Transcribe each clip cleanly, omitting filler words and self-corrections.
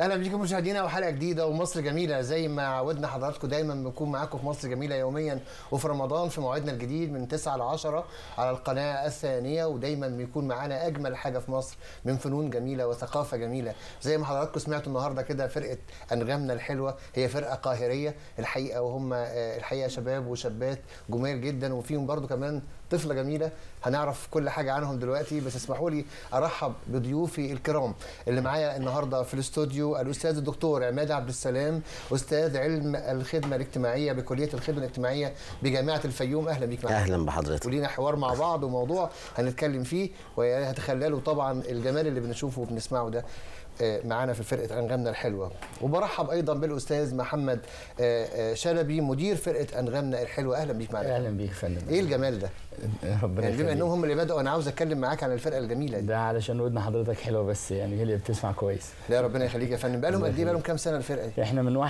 اهلا بيكم مشاهدينا وحلقه جديده ومصر جميله. زي ما عودنا حضراتكم دايما بنكون معاكم في مصر جميله يوميا وفي رمضان في موعدنا الجديد من 9 ل 10 على القناه الثانيه، ودايما بيكون معانا اجمل حاجه في مصر من فنون جميله وثقافه جميله. زي ما حضراتكم سمعتوا النهارده كده فرقه انغامنا الحلوه، هي فرقه قاهريه الحقيقه، وهم الحقيقه شباب وشابات جمال جدا، وفيهم برضو كمان طفله جميله هنعرف كل حاجه عنهم دلوقتي. بس اسمحوا لي ارحب بضيوفي الكرام اللي معايا النهارده في الاستوديو. الاستاذ الدكتور عماد عبد السلام، استاذ علم الخدمه الاجتماعيه بكليه الخدمه الاجتماعيه بجامعه الفيوم. اهلا بيك معانا. اهلا بحضرتك. ولينا حوار مع بعض وموضوع هنتكلم فيه وهتخللوا طبعا الجمال اللي بنشوفه وبنسمعه ده معانا في فرقه انغامنا الحلوه. وبرحب ايضا بالاستاذ محمد شلبي مدير فرقه انغامنا الحلوه. اهلا بيك معانا. اهلا بيك يا فندم. ايه الجمال ده؟ ربنا يعني بما انهم هم اللي بداوا، انا عاوز اتكلم معاك عن الفرقه الجميله دي. ده علشان ودن حضرتك حلوه، بس يعني هي اللي بتسمع كويس. لا ربنا يخليك يا فندم. بقالهم قد ايه؟ بقالهم كام سنه الفرقه دي؟ احنا من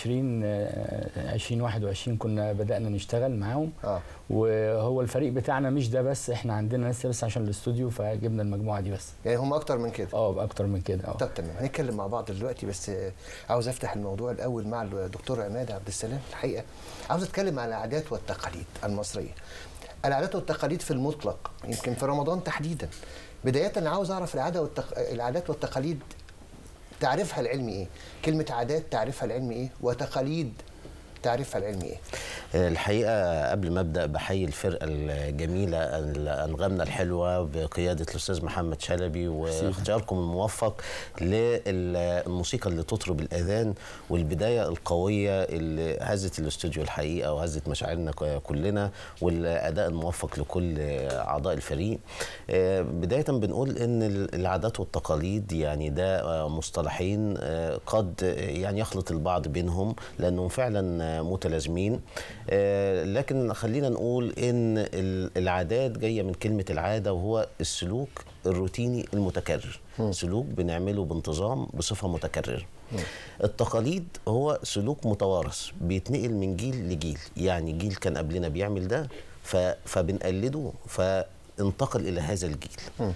2021 كنا بدانا نشتغل معاهم. وهو الفريق بتاعنا مش ده بس، احنا عندنا لسه بس عشان الاستوديو فجبنا المجموعه دي بس. يعني هم اكتر من كده؟ اكتر من كده. طب تمام، هنتكلم مع بعض دلوقتي، بس عاوز افتح الموضوع الاول مع الدكتور عماد عبد السلام. الحقيقه عاوز اتكلم عن العادات والتقاليد المصريه. العادات والتقاليد في المطلق، يمكن في رمضان تحديدا. بدايه انا عاوز اعرف العادات والتقاليد تعريفها العلمي ايه؟ كلمه عادات تعريفها العلمي ايه؟ وتقاليد تعريفها العلمي ايه؟ الحقيقه قبل ما ابدا بحيي الفرقه الجميله انغامنا الحلوه بقياده الاستاذ محمد شلبي واختياركم الموفق للموسيقى اللي تطرب الاذان والبدايه القويه اللي هزت الاستوديو الحقيقه وهزت مشاعرنا كلنا، والاداء الموفق لكل اعضاء الفريق. بدايه بنقول ان العادات والتقاليد يعني ده مصطلحين قد يعني يخلط البعض بينهم لانهم فعلا متلازمين، لكن خلينا نقول ان العادات جايه من كلمه العاده، وهو السلوك الروتيني المتكرر، سلوك بنعمله بانتظام بصفه متكرره. التقاليد هو سلوك متوارث بيتنقل من جيل لجيل، يعني جيل كان قبلنا بيعمل ده فبنقلده انتقل الى هذا الجيل.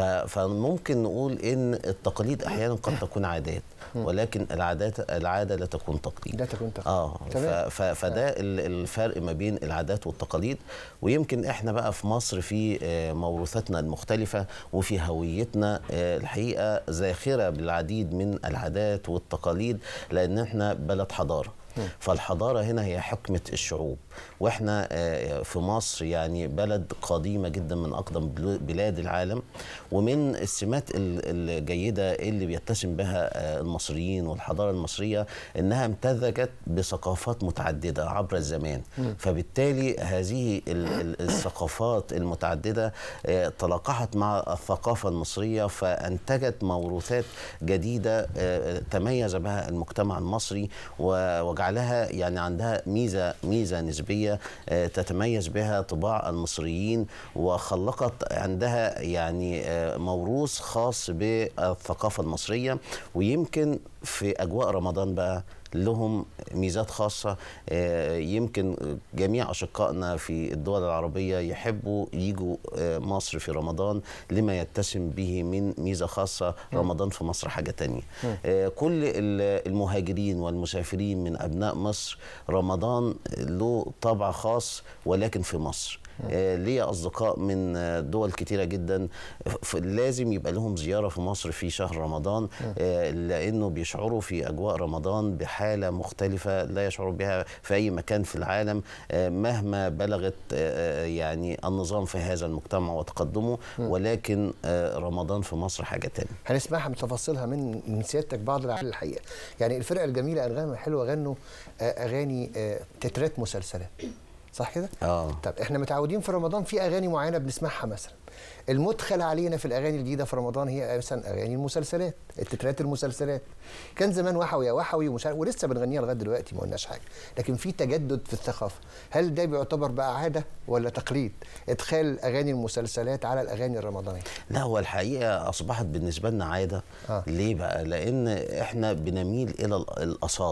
فممكن نقول ان التقاليد احيانا قد تكون عادات، ولكن العاده لا تكون تقليد. لا تكون تقليد. فده الفرق ما بين العادات والتقاليد. ويمكن احنا بقى في مصر في موروثاتنا المختلفه وفي هويتنا الحقيقه زاخره بالعديد من العادات والتقاليد، لان احنا بلد حضاره. فالحضارة هنا هي حكمة الشعوب، واحنا في مصر يعني بلد قديمة جدا من أقدم بلاد العالم. ومن السمات الجيدة اللي بيتسم بها المصريين والحضارة المصرية إنها امتزجت بثقافات متعددة عبر الزمان. فبالتالي هذه الثقافات المتعددة تلاقحت مع الثقافة المصرية فأنتجت موروثات جديدة تميز بها المجتمع المصري وجعلها يعني عندها ميزة نسبية تتميز بها طباع المصريين، وخلقت عندها يعني موروث خاص بالثقافة المصرية. ويمكن في أجواء رمضان بقى لهم ميزات خاصة. يمكن جميع أشقائنا في الدول العربية يحبوا يجوا مصر في رمضان لما يتسم به من ميزة خاصة. رمضان في مصر حاجة تانية. كل المهاجرين والمسافرين من أبناء مصر رمضان له طابع خاص، ولكن في مصر ليا أصدقاء من دول كتيرة جدا لازم يبقى لهم زيارة في مصر في شهر رمضان، لأنه بيشعروا في أجواء رمضان بحالة مختلفة لا يشعروا بها في أي مكان في العالم مهما بلغت يعني النظام في هذا المجتمع وتقدمه. ولكن رمضان في مصر حاجة تانية. هنسمعها من تفاصيلها من سيادتك بعض الحقيقة. يعني الفرقة الجميلة أنغام الحلوة غنوا أغاني تترات مسلسلات، صح كده؟ طب احنا متعودين في رمضان في اغاني معينه بنسمعها. مثلا المدخل علينا في الاغاني الجديده في رمضان هي مثلا اغاني المسلسلات، التترات المسلسلات. كان زمان وحوي يا وحوي ولسه بنغنيها لغايه دلوقتي ما قلناش حاجه، لكن في تجدد في الثقافه. هل ده بيعتبر بقى عاده ولا تقليد ادخال اغاني المسلسلات على الاغاني الرمضانيه؟ لا، هو الحقيقه اصبحت بالنسبه لنا عاده. ليه بقى؟ لان احنا بنميل الى الاصاله.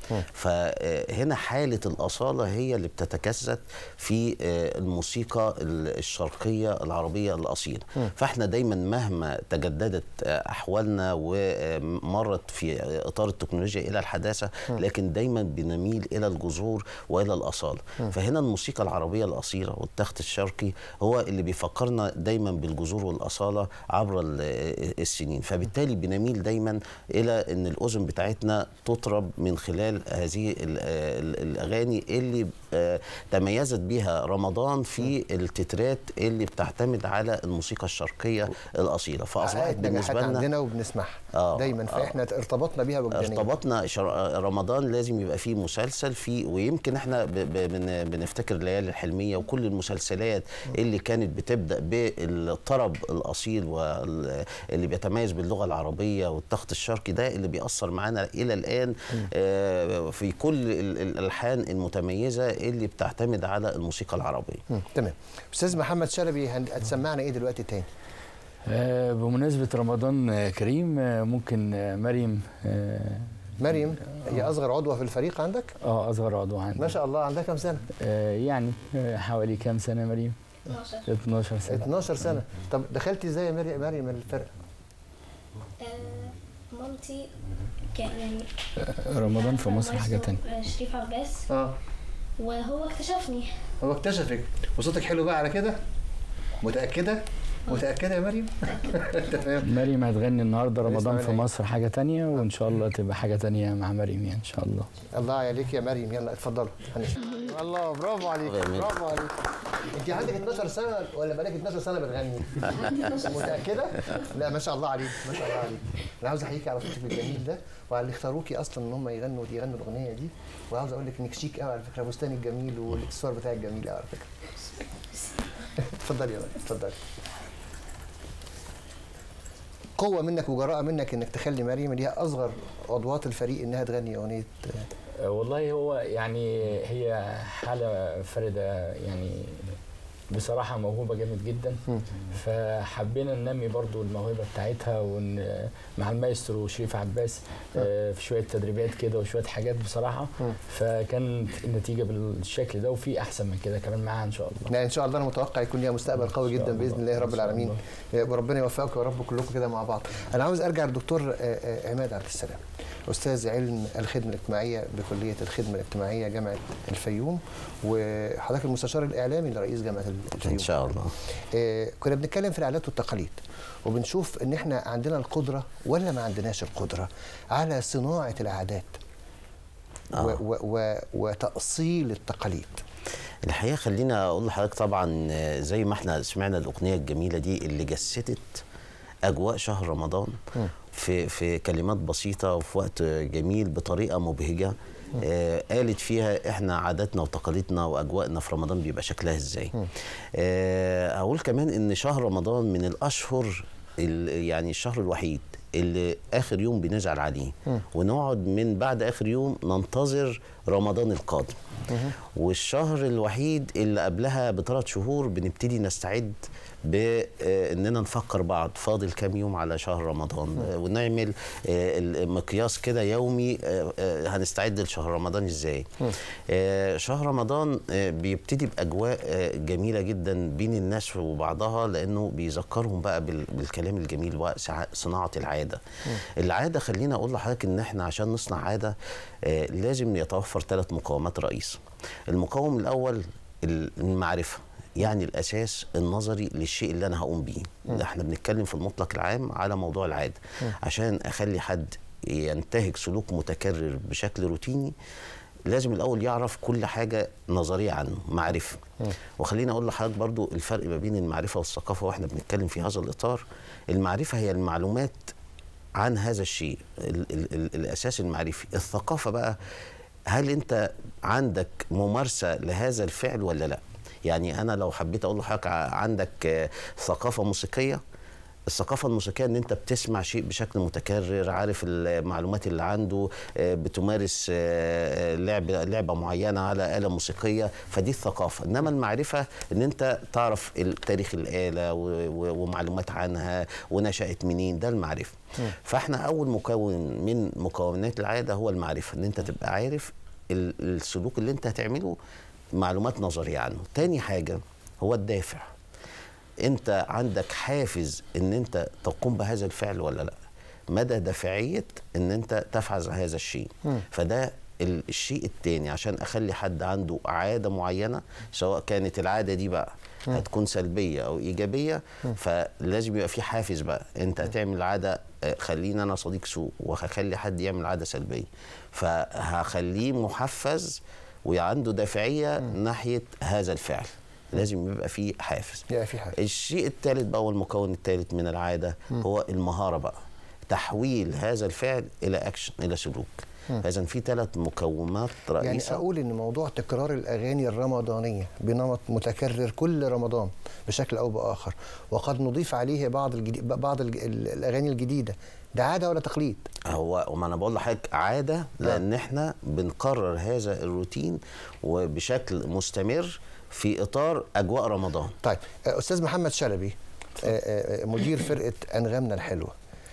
فهنا حالة الأصالة هي اللي بتتجسد في الموسيقى الشرقية العربية الأصيلة. فاحنا دايما مهما تجددت أحوالنا ومرت في إطار التكنولوجيا إلى الحداثة، لكن دايما بنميل إلى الجذور وإلى الأصالة. فهنا الموسيقى العربية الأصيلة والتخت الشرقي هو اللي بيفكرنا دايما بالجذور والأصالة عبر السنين. فبالتالي بنميل دايما إلى أن الأذن بتاعتنا تطرب من خلال هذه الأغاني اللي تميزت بها رمضان في التترات اللي بتعتمد على الموسيقى الشرقية الأصيلة. فأصبحت بالنسبة لنا عندنا وبنسمعها دايما، فإحنا ارتبطنا بيها وجدانيا. ارتبطنا. رمضان لازم يبقى فيه مسلسل فيه، ويمكن احنا بنفتكر ليالي الحلمية وكل المسلسلات اللي كانت بتبدأ بالطرب الأصيل واللي بيتميز باللغة العربية والتخت الشرقي، ده اللي بيأثر معانا إلى الآن في كل الألحان المتميزة اللي بتعتمد على الموسيقى العربية. تمام. أستاذ محمد شلبي، هتسمعنا إيه دلوقتي تاني؟ بمناسبة رمضان كريم ممكن مريم هي أصغر عضوة في الفريق عندك؟ أصغر عضوة عندي. ما شاء الله. عندها كم سنة؟ يعني حوالي كم سنة مريم؟ 12 سنة. 12 سنة. طب دخلتي ازاي يا مريم الفرقة؟ مامتي يعني رمضان في مصر حاجة تانية. شريف عباس. وهو اكتشفني. هو اكتشفك وصوتك حلو بقى على كده؟ متأكدة؟ متأكدة يا مريم؟ مريم هتغني النهارده رمضان في مصر حاجة تانية، وإن شاء الله تبقى حاجة تانية مع مريم يعني إن شاء الله. الله عليك يا مريم. يلا اتفضلوا. الله، برافو عليك، برافو عليك. أنت عندك 12 سنة ولا بقالك 12 سنة بتغني؟ متأكدة؟ لا ما شاء الله عليك، ما شاء الله عليك. أنا عاوز أحييكي على صوتك الجميل ده وعلى اللي اختاروكي أصلا إن هم يغنوا الأغنية دي، وعاوز أقول لك إنك شيك قوي على فكرة، بستانك الجميل والإكسسوار بتاعك جميل قوي على فكرة. اتفضلي يا مريم، اتفضلي. قوة منك وجراءة منك انك تخلي مريم اللي هي اصغر عضوات الفريق انها تغني اغنية. والله هو يعني هي حالة فردة يعني، بصراحة موهوبة جامد جدا. فحبينا ننمي برضو الموهبة بتاعتها مع المايسترو شريف عباس في شوية تدريبات كده وشوية حاجات بصراحة. فكانت النتيجة بالشكل ده، وفي أحسن من كده كمان معاها إن شاء الله. لا إن شاء الله أنا متوقع يكون ليها مستقبل قوي جدا بإذن الله رب العالمين، وربنا يوفقكم يا رب كلكم كده مع بعض. أنا عاوز أرجع للدكتور عماد عبد السلام، أستاذ علم الخدمة الاجتماعية بكلية الخدمة الاجتماعية جامعة الفيوم، وحضرتك المستشار الإعلامي لرئيس جامعة الفيوم. إن شاء الله. كنا بنتكلم في العادات والتقاليد، وبنشوف إن إحنا عندنا القدرة ولا ما عندناش القدرة على صناعة العادات وتأصيل التقاليد. الحقيقة خلينا أقول لحضرتك طبعا زي ما احنا سمعنا الأغنية الجميلة دي اللي جسدت أجواء شهر رمضان في كلمات بسيطة وفي وقت جميل بطريقة مبهجة. قالت فيها احنا عاداتنا وتقاليدنا واجواءنا في رمضان بيبقى شكلها ازاي. اقول كمان ان شهر رمضان من الاشهر يعني الشهر الوحيد اللي اخر يوم بنزعل عليه ونقعد من بعد اخر يوم ننتظر رمضان القادم، والشهر الوحيد اللي قبلها ب3 شهور بنبتدي نستعد باننا نفكر بعض فاضل كام يوم على شهر رمضان، ونعمل مقياس كده يومي هنستعد لشهر رمضان ازاي. شهر رمضان بيبتدي باجواء جميله جدا بين الناس وبعضها، لانه بيذكرهم بقى بالكلام الجميل وصناعه العاده. العاده خلينا اقول لحضرتك ان احنا عشان نصنع عاده لازم يتوفر 3 مقومات رئيسه. المقوم الاول المعرفه، يعني الاساس النظري للشيء اللي انا هقوم بيه. احنا بنتكلم في المطلق العام على موضوع العاده. عشان اخلي حد ينتهج سلوك متكرر بشكل روتيني لازم الاول يعرف كل حاجه نظريه عنه، معرفه. وخليني اقول لحضرتك برضو الفرق ما بين المعرفه والثقافه واحنا بنتكلم في هذا الاطار. المعرفه هي المعلومات عن هذا الشيء، الاساس المعرفي. الثقافه بقى هل انت عندك ممارسه لهذا الفعل ولا لا؟ يعني انا لو حبيت اقول لحضرتك عندك ثقافه موسيقيه، الثقافة الموسيقية ان انت بتسمع شيء بشكل متكرر، عارف المعلومات اللي عنده، بتمارس لعبة معينة على آلة موسيقية، فدي الثقافة. انما المعرفة ان انت تعرف تاريخ الآلة ومعلومات عنها ونشأت منين، ده المعرفة. فاحنا اول مكون من مكونات العادة هو المعرفة، ان انت تبقى عارف السلوك اللي انت هتعمله، معلومات نظرية عنه. تاني حاجة هو الدافع، انت عندك حافز ان انت تقوم بهذا الفعل ولا لا، مدى دافعية ان انت تفعل هذا الشيء. فده الشيء التاني. عشان اخلي حد عنده عادة معينة، سواء كانت العادة دي بقى هتكون سلبية او ايجابية، فلازم يبقى في حافز بقى. انت هتعمل عادة، خليني انا صديق سوء وهخلي حد يعمل عادة سلبية، فهخليه محفز وعنده دافعية ناحية هذا الفعل. لازم يبقى فيه حافز. الشيء الثالث بقى والمكون الثالث من العادة هو المهارة بقى، تحويل هذا الفعل إلى أكشن، إلى سلوك. إذن في 3 مكونات رئيسة. يعني أقول إن موضوع تكرار الأغاني الرمضانية بنمط متكرر كل رمضان بشكل أو بآخر، وقد نضيف عليه بعض الأغاني الجديدة، ده عادة ولا تقليد؟ هو وما أنا بقول لحضرتك عادة، لأن إحنا بنكرر هذا الروتين وبشكل مستمر في إطار أجواء رمضان. طيب أستاذ محمد شلبي، مدير فرقة أنغامنا الحلوة،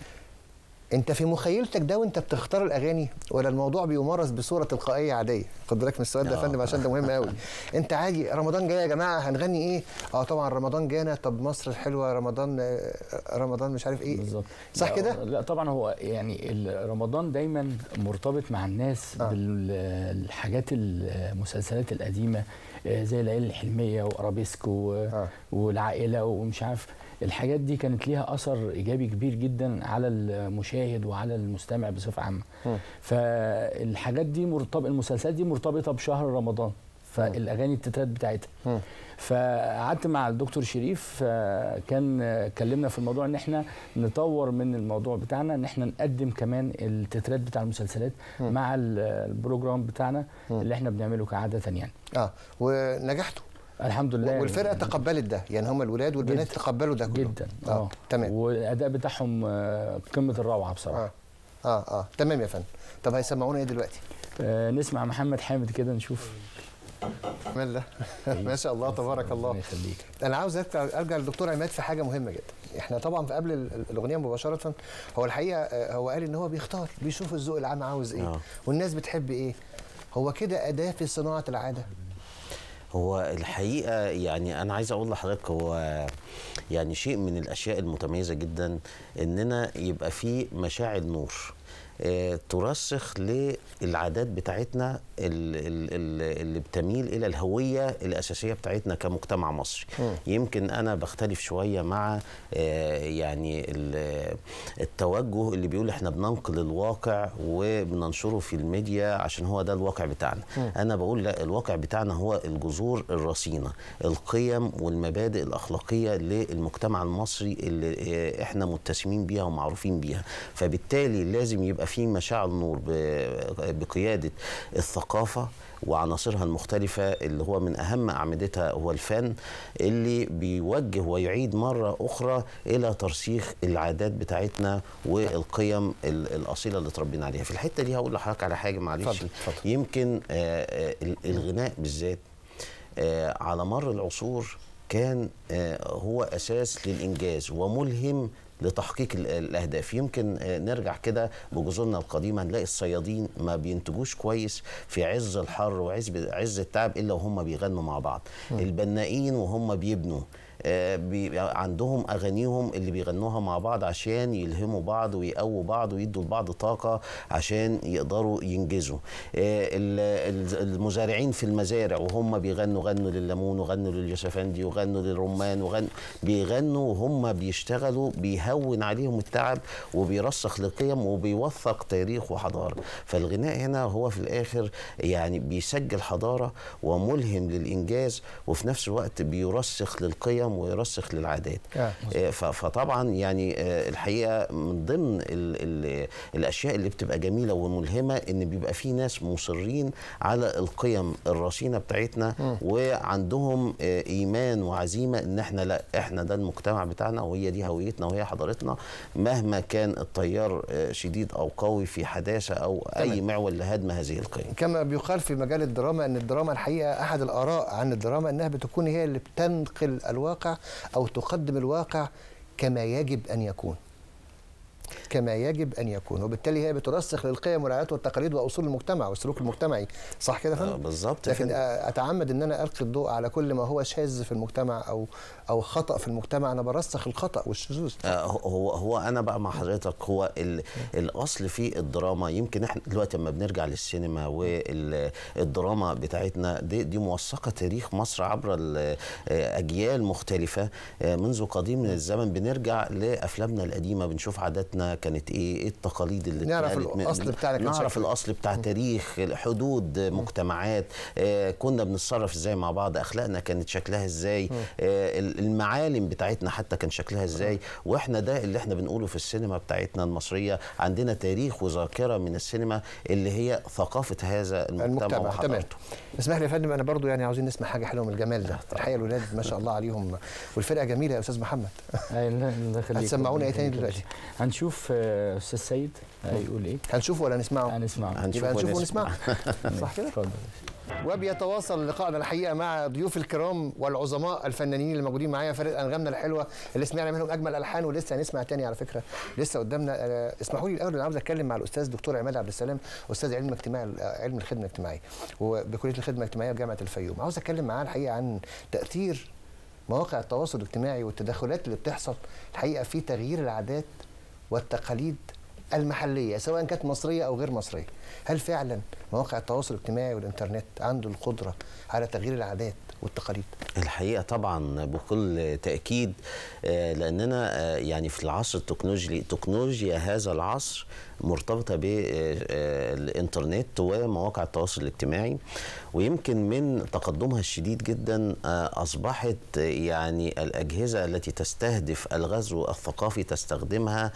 أنت في مخيلتك ده وأنت بتختار الأغاني، ولا الموضوع بيمارس بصورة تلقائية عادية؟ خد بالك من السؤال ده يا فندم عشان ده مهم قوي. أنت عادي رمضان جاي يا جماعة هنغني إيه؟ طبعا رمضان جانا، طب مصر الحلوة، رمضان مش عارف إيه بالظبط، صح كده؟ لا طبعا، هو يعني رمضان دايما مرتبط مع الناس بالحاجات، المسلسلات القديمة زي العيله الحلميه وارابيسك والعائله ومش عارف، الحاجات دي كانت ليها اثر ايجابي كبير جدا على المشاهد وعلى المستمع بصفه عامه. فالحاجات دي المسلسلات دي مرتبطه بشهر رمضان، فالاغاني التترات بتاعتها. فقعدت مع الدكتور شريف، كان كلمنا في الموضوع ان احنا نطور من الموضوع بتاعنا، ان احنا نقدم كمان التترات بتاع المسلسلات مع البروجرام بتاعنا اللي احنا بنعمله كعاده يعني. ونجحتوا الحمد لله، والفرقه تقبلت ده، يعني هم الولاد والبنات تقبلوا ده كله جدا. تمام، والاداء بتاعهم قمه الروعه بصراحه. تمام يا فندم. طب هيسمعونا ايه دلوقتي؟ نسمع محمد حامد كده نشوف. بسم الله. ما شاء الله تبارك الله. انا عاوز ارجع للدكتور عماد في حاجه مهمه جدا. احنا طبعا في قبل الاغنيه مباشره، هو الحقيقه هو قال ان هو بيختار، بيشوف الذوق العام عاوز ايه والناس بتحب ايه. هو كده اداه في صناعه العاده. هو الحقيقه يعني انا عايز اقول لحضرتك، هو يعني شيء من الاشياء المتميزه جدا اننا يبقى في مشاعل نور ترسخ للعادات بتاعتنا اللي بتميل الى الهويه الاساسيه بتاعتنا كمجتمع مصري. يمكن انا بختلف شويه مع يعني التوجه اللي بيقول احنا بننقل الواقع وبننشره في الميديا عشان هو ده الواقع بتاعنا. انا بقول لا، الواقع بتاعنا هو الجذور الرصينه، القيم والمبادئ الاخلاقيه للمجتمع المصري اللي احنا متسمين بيها ومعروفين بيها. فبالتالي لازم يبقى في مشاعل نور بقيادة الثقافة وعناصرها المختلفة، اللي هو من أهم أعمدتها هو الفن، اللي بيوجه ويعيد مرة أخرى إلى ترسيخ العادات بتاعتنا والقيم الأصيلة اللي تربينا عليها. في الحتة دي هقول لحضرتك على حاجة معلش. يمكن الغناء بالذات على مر العصور كان هو أساس للإنجاز وملهم لتحقيق الأهداف. يمكن نرجع كده بجذورنا القديمة نلاقي الصيادين ما بينتجوش كويس في عز الحر وعز التعب إلا وهم بيغنوا مع بعض. البنائين وهم بيبنوا عندهم أغانيهم اللي بيغنوها مع بعض عشان يلهموا بعض ويقووا بعض ويدوا لبعض طاقة عشان يقدروا ينجزوا. المزارعين في المزارع وهم بيغنوا لليمون وغنوا لليوسفندي وغنوا للرمان بيغنوا وهم بيشتغلوا، بيهون عليهم التعب وبيرسخ لقيم وبيوثق تاريخ وحضارة. فالغناء هنا هو في الآخر يعني بيسجل حضارة وملهم للإنجاز، وفي نفس الوقت بيرسخ للقيم للقيم ويرسخ للعادات. فطبعا يعني الحقيقه من ضمن الاشياء اللي بتبقى جميله وملهمه ان بيبقى في ناس مصرين على القيم الرصينه بتاعتنا وعندهم ايمان وعزيمه ان احنا لا، احنا ده المجتمع بتاعنا وهي دي هويتنا وهي حضارتنا، مهما كان التيار شديد او قوي في حداثه او اي معول لهدم هذه القيم. كما بيقال في مجال الدراما ان الدراما الحقيقه احد الاراء عن الدراما انها بتكون هي اللي بتنقل الواقع او تقدم الواقع كما يجب ان يكون. كما يجب ان يكون، وبالتالي هي بترسخ للقيم والعادات والتقاليد واصول المجتمع والسلوك المجتمعي، صح كده يا فندم؟ بالظبط. لكن اتعمد ان انا القي الضوء على كل ما هو شاذ في المجتمع او خطا في المجتمع، انا برسخ الخطا والشذوذ. هو انا بقى مع حضرتك، هو الاصل في الدراما، يمكن احنا دلوقتي لما بنرجع للسينما والدراما بتاعتنا دي موثقه تاريخ مصر عبر اجيال مختلفه منذ قديم من الزمن. بنرجع لافلامنا القديمه بنشوف عاداتنا كانت ايه التقاليد اللي نعرف الاصل بتاعنا، نعرف الاصل بتاع تاريخ حدود مجتمعات، كنا بنتصرف ازاي مع بعض، اخلاقنا كانت شكلها ازاي، المعالم بتاعتنا حتى كان شكلها ازاي. واحنا ده اللي احنا بنقوله في السينما بتاعتنا المصريه، عندنا تاريخ وذاكره من السينما اللي هي ثقافه هذا المجتمع وحضارته. اسمح لي يا فندم، انا برضو يعني عاوزين نسمع حاجه حلوه من الجمال ده. الحقيقه الولاد ما شاء الله عليهم والفرقه جميله يا استاذ محمد. هتسمعونا ايه تاني دلوقتي؟ هنشوف استاذ سيد هيقول ايه. هنشوفه ولا نسمعه؟ هنسمعه. هنشوفه ونسمعه. صح كده؟ اتفضل. وبيتواصل لقائنا الحقيقه مع ضيوف الكرام والعظماء الفنانين اللي موجودين معايا، فرقه انغامنا الحلوه اللي سمعنا منهم اجمل الحان ولسه هنسمع تاني على فكره لسه قدامنا. اسمحوا لي الاول انا عاوز اتكلم مع الاستاذ دكتور عماد عبد السلام، استاذ علم الخدمه الاجتماعيه وبكليه الخدمه الاجتماعيه بجامعه الفيوم. عاوز اتكلم معاه الحقيقه عن تاثير مواقع التواصل الاجتماعي والتدخلات اللي بتحصل الحقيقه في تغيير العادات والتقاليد المحليه سواء كانت مصريه او غير مصريه. هل فعلا مواقع التواصل الاجتماعي والانترنت عنده القدره على تغيير العادات والتقاليد؟ الحقيقه طبعا بكل تاكيد، لاننا يعني في العصر التكنولوجي، تكنولوجيا هذا العصر مرتبطه بالانترنت ومواقع التواصل الاجتماعي، ويمكن من تقدمها الشديد جدا اصبحت يعني الاجهزه التي تستهدف الغزو الثقافي تستخدمها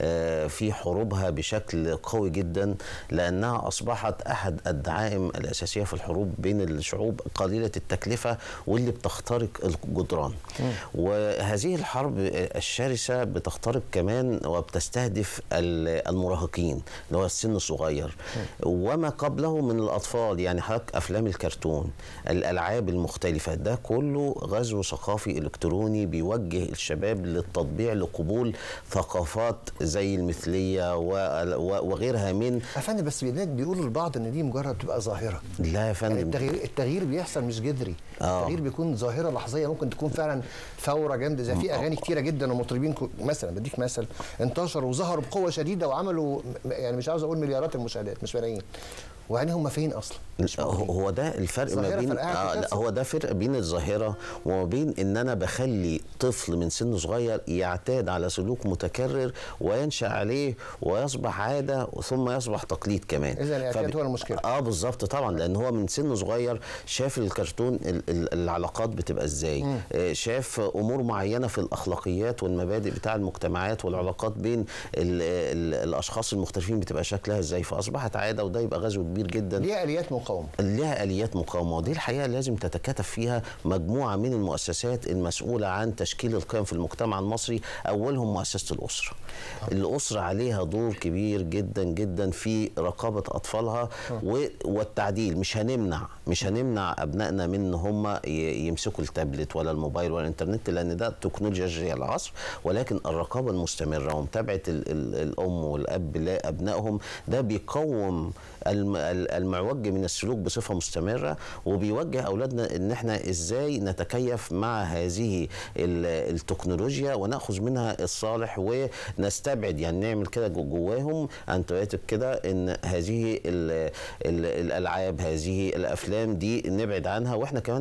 في حروبها بشكل قوي جدا، لانها اصبحت احد الدعائم الاساسيه في الحروب بين الشعوب قليله التكلفه واللي بتخترق الجدران. وهذه الحرب الشرسه بتخترق كمان وبتستهدف المراهقين اللي هو السن الصغير وما قبله من الاطفال. يعني حضرتك افلام الكرتون، الالعاب المختلفه، ده كله غزو ثقافي الكتروني بيوجه الشباب للتطبيع لقبول ثقافات زي المثليه وغيرها من. يا فندم بس بيقولوا البعض ان دي مجرد بتبقى ظاهره. لا يا فندم، يعني التغيير بيحصل مش جذري. التغيير بيكون ظاهره لحظيه، ممكن تكون فعلا ثوره جامده زي في اغاني كتيره جدا ومطربين مثلا، بديك مثل انتشروا وظهروا بقوه شديده وعملوا يعني مش عاوز اقول مليارات المشاهدات، مش ملايين، ويعني هم فين اصلا؟ هو ده الفرق ما بين هو ده فرق بين الظاهره وما بين ان انا بخلي طفل من سن صغير يعتاد على سلوك متكرر وينشا عليه ويصبح عاده ثم يصبح تقليد كمان. اذا الاعتياد هو المشكله. بالظبط طبعا، لان هو من سن صغير شاف الكرتون العلاقات بتبقى ازاي، شاف امور معينه في الاخلاقيات والمبادئ بتاع المجتمعات والعلاقات بين الاشخاص المختلفين بتبقى شكلها ازاي، فاصبحت عاده، وده يبقى غزو كبير جدا. ليها اليات مقاومه، ليها اليات مقاومه، ودي الحقيقه لازم تتكاتف فيها مجموعه من المؤسسات المسؤوله عن تشكيل القيم في المجتمع المصري، اولهم مؤسسه الاسره. الاسره عليها دور كبير جدا جدا في رقابه اطفالها والتعديل. مش هنمنع ابنائنا من ان هم يمسكوا التابلت ولا الموبايل ولا الانترنت، لان ده تكنولوجيا جري العصر، ولكن الرقابه المستمره ومتابعه الام والاب لابنائهم ده بيقوم المعوج من السلوك بصفه مستمره، وبيوجه اولادنا ان احنا ازاي نتكيف مع هذه التكنولوجيا وناخذ منها الصالح ونستبعد، يعني نعمل كده جواهم انتويتك كده ان هذه الالعاب، هذه الافلام دي نبعد عنها، واحنا كمان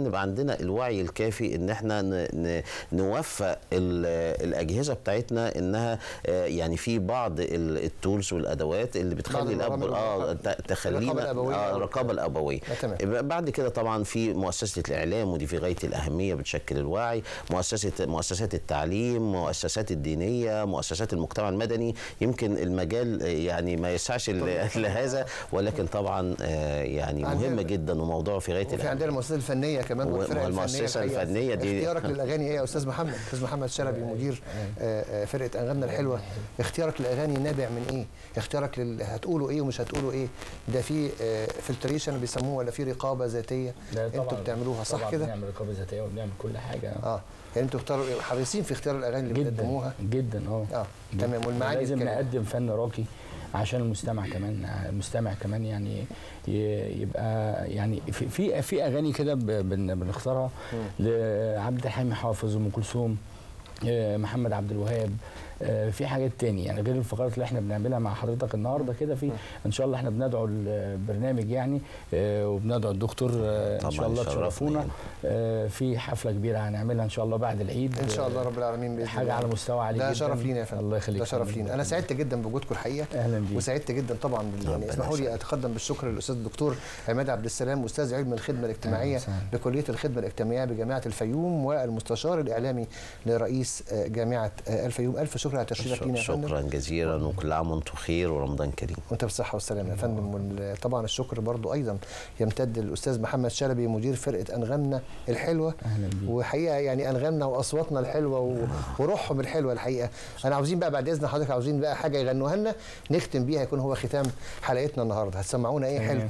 يبقى عندنا الوعي الكافي ان احنا نوفق الاجهزه بتاعتنا انها يعني في بعض التولز والادوات اللي بتخلي الاب تخلينا الرقابه الابويه. بعد كده طبعا في مؤسسه الاعلام، ودي في غايه الاهميه، بتشكل الوعي. مؤسسات التعليم، مؤسسات الدينيه، مؤسسات المجتمع المدني. يمكن المجال يعني ما يسعش لهذا، ولكن طبعا يعني مهمه جدا وموضوع في غايه الاهميه. عندنا المؤسسات الفنيه كمان، والمؤسسه الفنيه دي. اختيارك للاغاني ايه يا استاذ محمد؟ استاذ محمد شلبي مدير فرقه انغامنا الحلوه، اختيارك للاغاني نابع من ايه؟ اختيارك هتقولوا ايه ومش هتقولوا ايه؟ ده في فلتريشن بيسموه، ولا في رقابه ذاتيه انتوا بتعملوها صح كده؟ بنعمل رقابه ذاتيه وبنعمل كل حاجه. يعني انتوا حريصين في اختيار الاغاني اللي بتقدموها جدا. تمام. والمعاني لازم نقدم فن راقي عشان المستمع كمان يعني يبقى يعني في اغاني كده بنختارها لعبد الحليم حافظ، ام كلثوم، محمد عبد الوهاب. في حاجات تاني يعني غير الفقرات اللي احنا بنعملها مع حضرتك النهارده كده. في ان شاء الله احنا بندعو البرنامج يعني وبندعو الدكتور ان شاء الله تشرفونا في حفله كبيره هنعملها ان شاء الله بعد العيد ان شاء الله رب العالمين باذن الله. حاجه على مستوى عالي جدا. ده شرف لينا يا فندم. الله يخليك. ده شرف لينا. انا سعدت جدا بوجودكم الحقيقه. اهلا بيك. وسعدت جدا طبعا يعني اسمحوا لي اتقدم بالشكر للاستاذ الدكتور عماد عبد السلام، استاذ علم الخدمه الاجتماعيه بكليه الخدمه الاجتماعيه بجامعه الفيوم، والمستشار الاعلامي لرئيس جامعه الفيوم. الف شكر على تشريفك لينا يا فندم. شكرا جزيلا، وكل عام وانتم بخير ورمضان كريم. وانت بالصحه والسلامه يا فندم. وطبعا الشكر برضو ايضا يمتد للاستاذ محمد شلبي مدير فرقه انغامنا الحلوه. اهلا بيك. وحقيقه يعني انغامنا واصواتنا الحلوه وروحهم الحلوه الحقيقه. انا عاوزين بقى بعد اذن حضرتك، عاوزين بقى حاجه يغنوها لنا نختم بيها، يكون هو ختام حلقتنا النهارده. هتسمعونا ايه حلو؟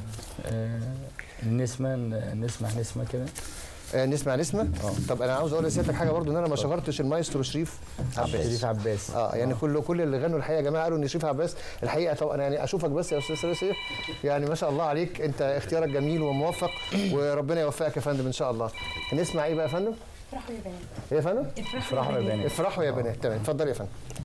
نسمع كده. نسمع. طب انا عاوز اقول لسيادتك حاجه برضو، ان انا ما شكرتش المايسترو شريف عباس. يعني كل اللي غنوا الحقيقه يا جماعه قالوا ان شريف عباس الحقيقه. طبعا يعني اشوفك بس يا استاذ سيف، يعني ما شاء الله عليك، انت اختيارك جميل وموفق، وربنا يوفقك يا فندم ان شاء الله. نسمع ايه بقى يا فندم؟ افرحوا يا بنات. ايه يا فندم؟ افرحوا يا بنات. افرحوا يا بنات. تمام، اتفضل يا فندم.